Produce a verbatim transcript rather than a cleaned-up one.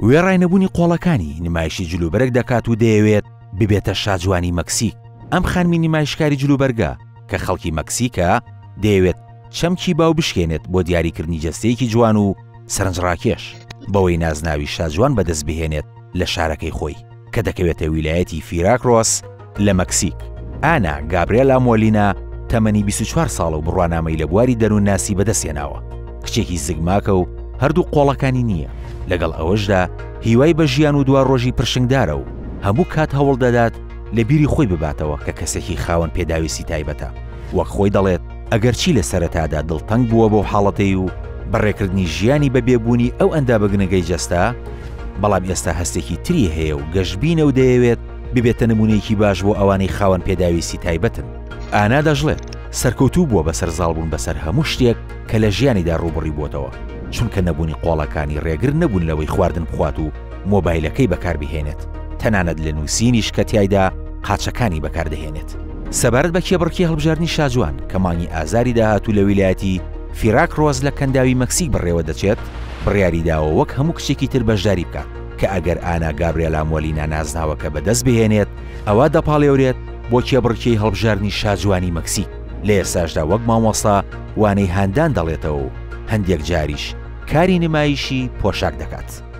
وێڕای نەبوونی قۆڵەکانی نمایشی جلوبەرگ دەکات و دەیەوێت ببێتە شاجوانی مەکسیک. ئەم خانمی نمایشکاری جلوبەرگە کە خەڵکی مەکسیکە دەیەوێت چەمکی باو بشکێنێت بۆ دیاریکردنی جەستەیەکی جوان و سەرنجڕاکێش بەوەی نازناوی شاجوان بەدەست بهێنێت لە شارەکەی خۆی کە دەکەوێتە ویلایەتی فیراکرۆس لە مەکسیک. ئانا گابرێلا مۆلینا تەمەنی بیست و چوار ساڵە و بڕوانامەی لە بواری دەروون ناسی بەدەستێناوە. کچێکی زگماکە و هەردوو قۆڵەکانی نییە. لەگەڵ ئەوەشدا هیوای بە ژیان و دووار ڕۆژی پرشنگدارە و هەموو کات هەوڵ دەدات لە بیری خۆی بباتەوە کە کەسێکی خاوەن پێداویستی تایبەتە. وەک خۆی دەڵێت ئەگەر چی لە سەرەتادا دڵتەنگ بووە بۆ حاڵەتەی و بەڕێکردنی ژیانی بەبێبوونی ئەو ئەندا بەگنەگەی جەستا، بەڵام ئێستا هەستێکی تری هەیە و گەشتبینە و دەیەوێت ببێتە نمونەیەکی باش بۆ ئەوانەی خاوەن پێداویستی تایبەتن. ئانا دەژڵێت سەرکەوتوو بووە بەسەر زاڵبوون بەسەر هەموو شتێک کە لە ژیانیدا ڕووبڕی بۆتەوە، چونکە نەبوونی قۆڵەکانی ڕێگر نەبوون لەوەی خواردن بخوات و مۆبایلەکەی بەکاربهێنێت، تەنانەت لە نووسینیش کە تایدا قاچەکانی بەکاردەهێنێت. سەبارەت بە کێبڕکی هەڵبژاردننی شاجوان کە مانگی ئازاری داهاتوو لە ویلایەتی فیراکرۆس لە کەنداوی مەکسیک بڕێوە دەچێت، بڕیاریداوە وەک هەموو کچێکی تر بەشداری بکات کە ئەگەر ئانا گابرێلا مۆلینا نازناوەکە بەدەست بهێنێت ئەوە دەپاڵێورێت بۆ کێبڕکیی هەڵبژاردننی شاجوانی مەکسیک. لە ئێستاشدا وەک مامۆستا وانەی هاندان دەڵێتەوە و هەندێک جاریش کاری نمایشی پۆشاک دەکات.